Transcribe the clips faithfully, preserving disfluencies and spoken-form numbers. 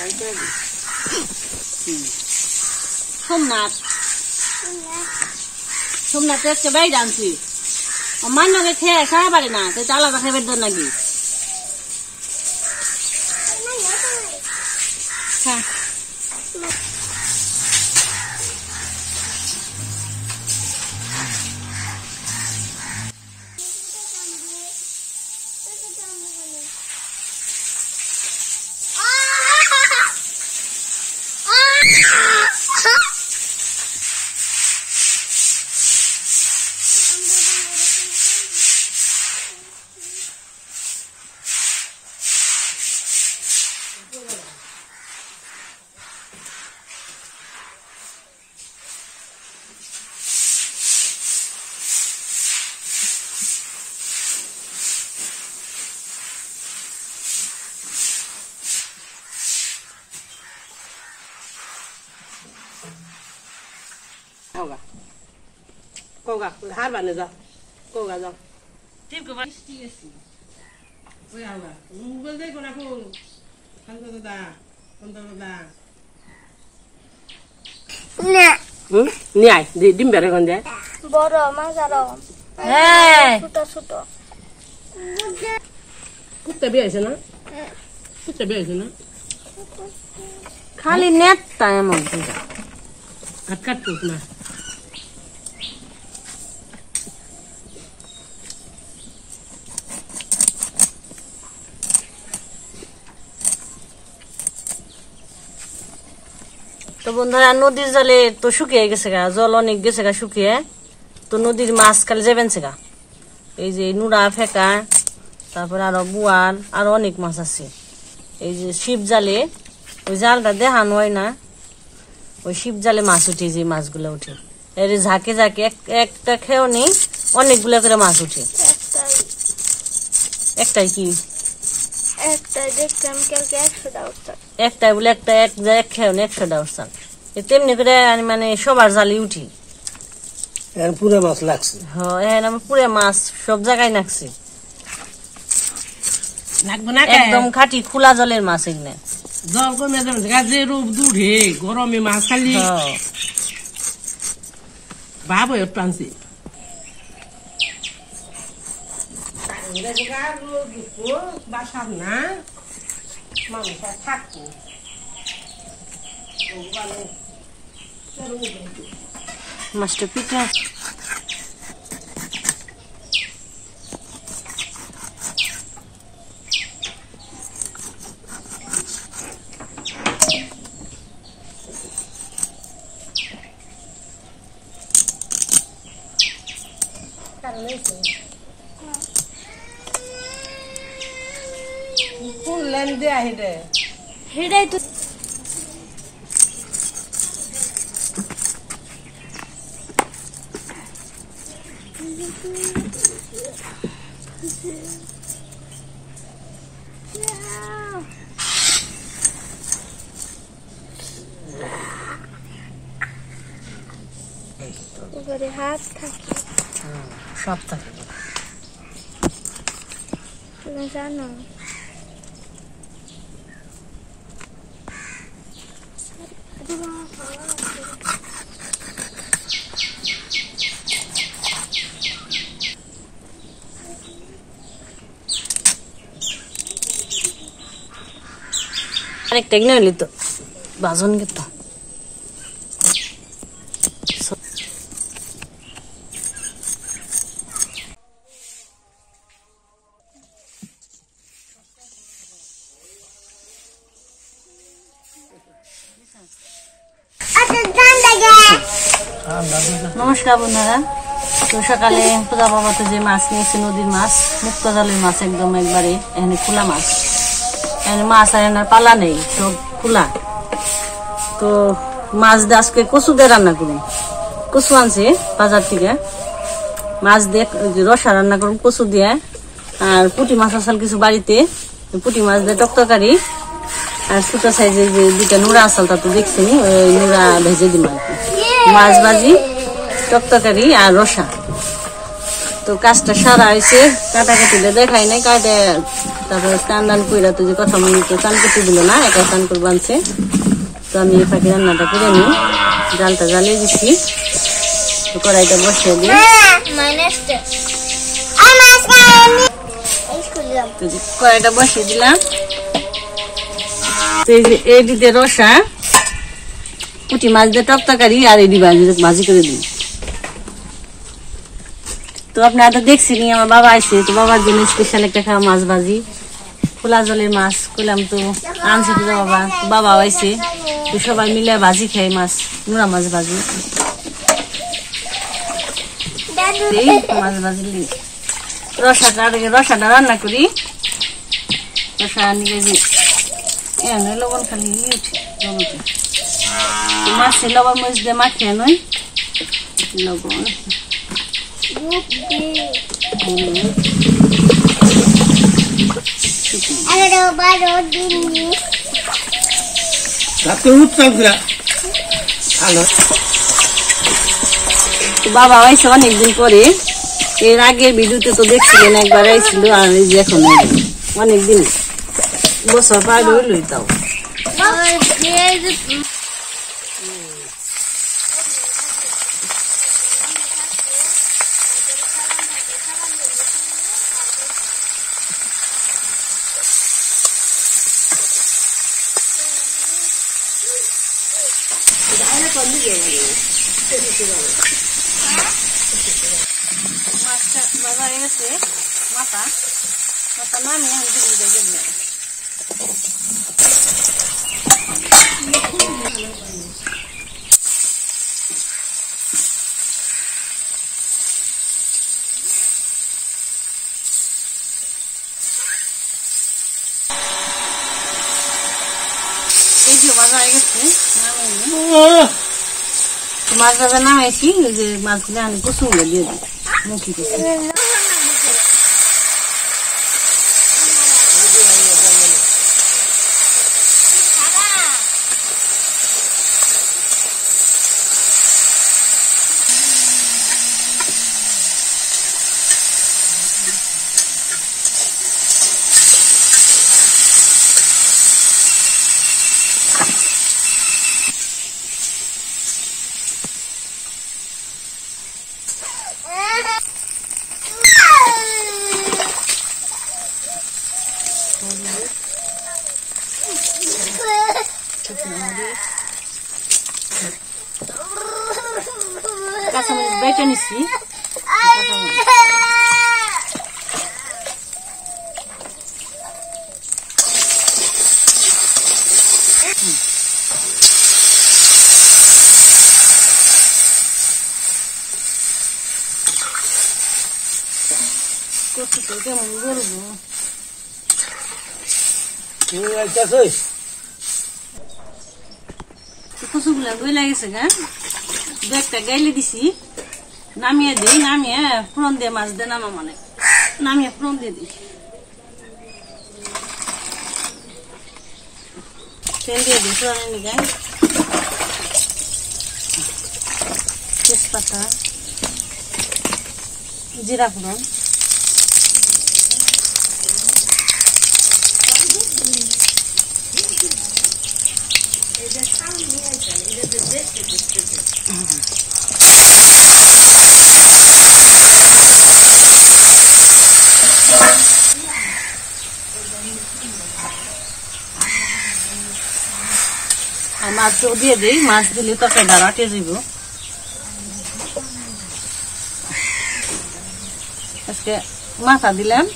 সোমনাথ সোমনাথ আজকে বাইরে আনছি মান্নাকে খেয়ে সারা পারে না তাই আলাদা খাইবার জন্য নাকি হ্যাঁ Koga, koga, har bane za, koga za. Tim ko ba stiesi. Koga ba. Bolde ko na ko. Kanto da, kanto da. Ne. Hmm? Ni ai, di dimbere konde. Boro mazaro. Hey. Suto suto. Kutta be aise na? Kutta be aise na? খালি নেটটা এমন At kat ko na. তো বন্ধুরা নদীর জলে তো শুকিয়ে গেছে গা জল অনেক গেছে গা শুকিয়ে তো নদীর মাছ কাল যাবেন গা এই যে নুরা ফেকা তারপর আরো বুয়ার আরো অনেক মাছ আছে এই যে শিব জালে ওই জালটা দেখানো হয় না ওই শিব জালে মাছ উঠে যে মাছগুলো উঠে এর ঝাঁকে ঝাঁকে একটা খেয়েও নেই অনেকগুলো করে মাছ উঠে একটাই কি একটাই দেখলাম কালকে একশোটা উঠছে একটাই বলে একটা এক এক খেয়েও নেই একশোটা উঠছে তেমনি করে মানে সবার জালে উঠি পুরো মাছ লাগছে হ্যাঁ আমি পুরো মাছ সব জায়গায় নাকছি লাগবে না একদম খাঁটি খোলা জলের মাছ এগুলো জল কমে যাবে যে রূপ দুধে গরমে মাছ খালি ভাব হয়ে টানছে বাসার না মানুষ থাকতো মাছটা পিঠা কোন লেন দেয়া হেডে হেডাই তো উপরে হাত থাকে সব থাকে তুমি জানো আরেকটা কিনে নিলি তো বাজন কিন্তু নমস্কার বন্ধুরা তো সকালে পূজা বাবাতে যে মাছ নিয়েছে নদীর মাছ মুক্ত জলের মাছ একদম একবারে এখানে খোলা মাছ এখানে মাছ আর এনার পালা নেই সব খোলা তো মাছ দিয়ে আজকে কচু দিয়ে রান্না করি কচু আনছে বাজার থেকে মাছ দিয়ে রসা রান্না করুন কচু দিয়ে আর পুঁটি মাছ আসাল কিছু বাড়িতে পুঁটি মাছ দিয়ে টকটকারি আর ছোট সাইজের যে দুটা নুরা আসাল তা তো দেখছি ওই নুরা ভেজে দিম আর কি মাছ ভাজি টকটকারি আর রসা তো কাজটা সারা হয়েছে, কাটাকাটিটা দেখাই নাই, কাটে তারপরে স্নান দান কইরা তো যে কথা মনে তো চান করতে দিল না, একা স্নান করবো আনছে। তো আমি এই ফাঁকি রান্নাটা করে নিই, জালটা জ্বালিয়ে দিচ্ছি, তো কড়াইটা বসিয়ে দিই। কড়াইটা বসিয়ে দিলাম। এই যে এই দিতে রসা পুঁটি মাছ দিয়ে টক তরকারি আর এডি ভাজি ভাজি করে দিই। তো আপনারা তো দেখছেন আমার বাবা আইছে, তো বাবার জন্য স্পেশাল একটা খাওয়া মাছ ভাজি, খোলা জলের মাছ কইলাম তো আনছে তো বাবা, বাবা আইছে, তো সবাই মিলে ভাজি খাই, মাছ নোরা মাছ ভাজি মাছ ভাজি রসাটা রসাটা রান্না করি। রসা নিয়ে যে এনে লবণ খালি উঠে মাছে লবণ মরিচ দিয়ে মাখিয়ে নয়, লবণ বাবা আইসে অনেকদিন পরে, এর আগের ভিডিওতে তো দেখছিলেন একবার আইছিল, আর এই যে এখন অনেকদিন বছর পার হইলই তাও। মাছটা বাবা এনেছে, মাথা মাথা নামিয়ে আমি দিল্লি যাই জন্য এই যে বাবা হয়ে গেছে, মাছ ভাজা নামাইছি, ওই যে মাছগুলো আমি কুসুমগুলো দিয়ে দিই মুখি কুসুম। কাঁচামরিচ বেটে নিচ্ছি, কচুটা কেমন বলবো, কচুগুলা গইলা গেছে গা, একটা গাইলে দিছি, নামিয়ে দিই, নামিয়ে ফোড়ন দিয়ে মাছ দিয়ে নামা মানে নামিয়ে ফোড়ন দিয়ে দিই, তেল দিয়ে দিই ফোড়নের নিকে, তেজপাতা, জিরা ফোড়ন, আর মাছও দিয়ে দিই, মাছ দিলে তরকারিটা রাটে যাব। আজকে মাথা দিলাম,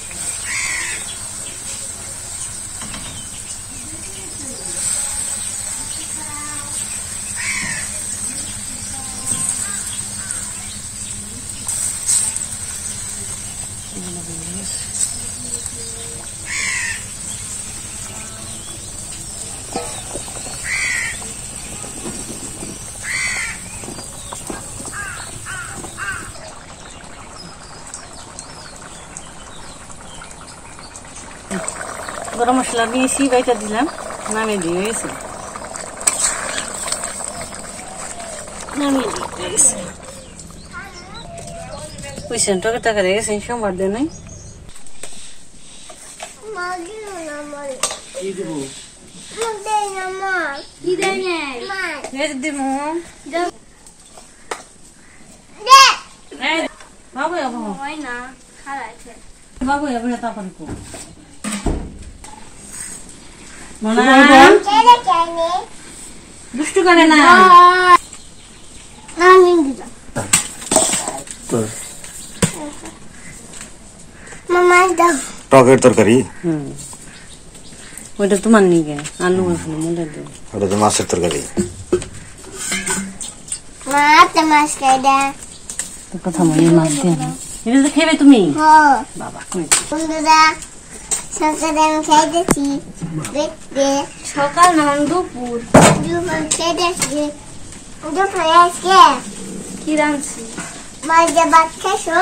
গরম মশলা দিয়েছি, বাইটা দিলাম, নামিয়ে দিয়ে গেছে, নামিয়ে দিয়ে গেছে। কইছেন টকে টাকা রেখে গেছেন সোমবার দিন নাই মাগি না মাল কি দিব মুখ দেই না মাল কি দেই না মাল এই দিমু দে এই বাবু বাবু হয় না খারাইছে বাবু এবারে তারপরে কো মনা কেনে কেনে দুষ্টু করে না না নিঙ্গিটা মামা দাও টকের তরকারি হুম ওইটা তোমার নিগে আলু আসলে মনে দিও ওটা তো মাছের তরকারি মা তে মাছ খাই দে তো কথা মনে মাছ দিয়ে এটা তো খেবে তুমি হো বাবা কই বন্ধুরা সকালে আমি খাইতেছি দেখতে সকাল না দুপুর দুপুর খাইতেছি দুপুর আজকে কি রাঁধছি মাঝে ভাত খাইছো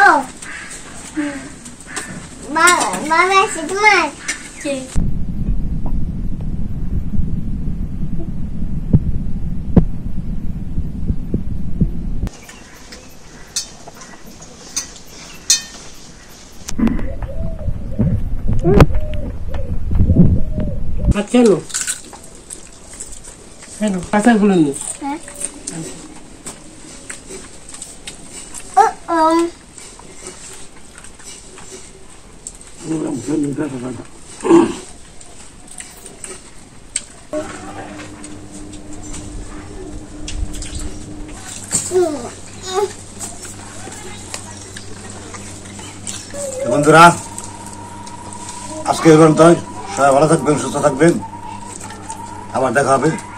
বাবা আছে তোমার আচ্ছা নো হ্যালো আচ্ছা গুলো নি ও ও বন্ধুরা আজকে এবার তো সবাই ভালো থাকবেন সুস্থ থাকবেন আবার দেখা হবে